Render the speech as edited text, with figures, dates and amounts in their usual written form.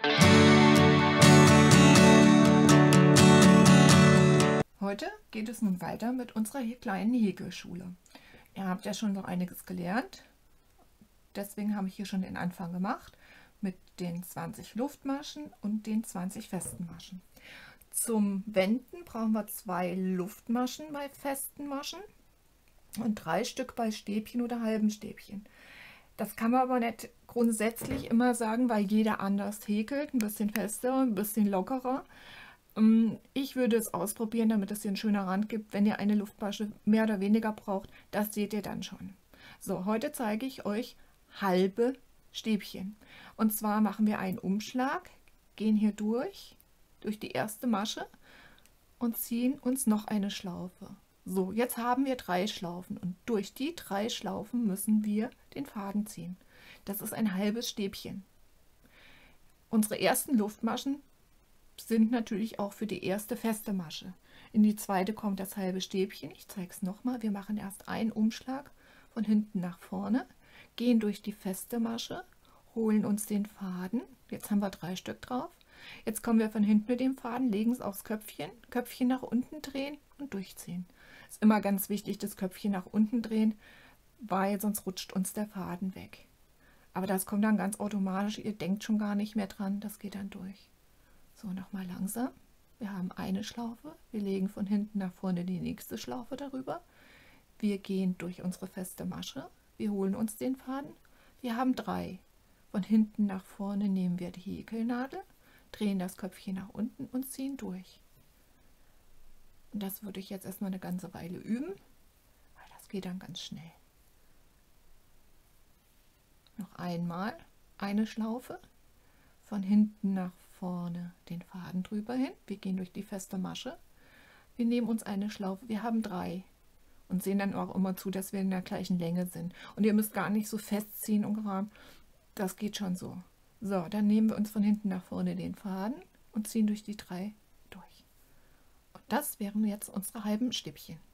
Heute geht es nun weiter mit unserer kleinen Häkelschule. Ihr habt ja schon noch einiges gelernt, deswegen habe ich hier schon den Anfang gemacht mit den 20 Luftmaschen und den 20 festen Maschen. Zum Wenden brauchen wir 2 Luftmaschen bei festen Maschen und 3 Stück bei Stäbchen oder halben Stäbchen. Das kann man aber nicht grundsätzlich immer sagen, weil jeder anders häkelt, ein bisschen fester, ein bisschen lockerer. Ich würde es ausprobieren, damit es hier einen schönen Rand gibt. Wenn ihr eine Luftmasche mehr oder weniger braucht, das seht ihr dann schon. So, heute zeige ich euch halbe Stäbchen. Und zwar machen wir einen Umschlag, gehen hier durch die erste Masche und ziehen uns noch eine Schlaufe. So, jetzt haben wir 3 Schlaufen und durch die 3 Schlaufen müssen wir den Faden ziehen. Das ist ein halbes Stäbchen. Unsere ersten Luftmaschen sind natürlich auch für die erste feste Masche. In die zweite kommt das halbe Stäbchen. Ich zeige es nochmal. Wir machen erst einen Umschlag von hinten nach vorne, gehen durch die feste Masche, holen uns den Faden. Jetzt haben wir 3 Stück drauf. Jetzt kommen wir von hinten mit dem Faden, legen es aufs Köpfchen, Köpfchen nach unten drehen und durchziehen. Ist immer ganz wichtig, das Köpfchen nach unten drehen, weil sonst rutscht uns der Faden weg. Aber das kommt dann ganz automatisch, ihr denkt schon gar nicht mehr dran, das geht dann durch. So, nochmal langsam. Wir haben eine Schlaufe, wir legen von hinten nach vorne die nächste Schlaufe darüber. Wir gehen durch unsere feste Masche, wir holen uns den Faden. Wir haben 3. Von hinten nach vorne nehmen wir die Häkelnadel, drehen das Köpfchen nach unten und ziehen durch. Und das würde ich jetzt erstmal eine ganze Weile üben, weil das geht dann ganz schnell. Noch einmal eine Schlaufe, von hinten nach vorne den Faden drüber hin. Wir gehen durch die feste Masche. Wir nehmen uns eine Schlaufe, wir haben 3 und sehen dann auch immer zu, dass wir in der gleichen Länge sind. Und ihr müsst gar nicht so festziehen und gerade, das geht schon so. So, dann nehmen wir uns von hinten nach vorne den Faden und ziehen durch die 3 durch. Und das wären jetzt unsere halben Stäbchen.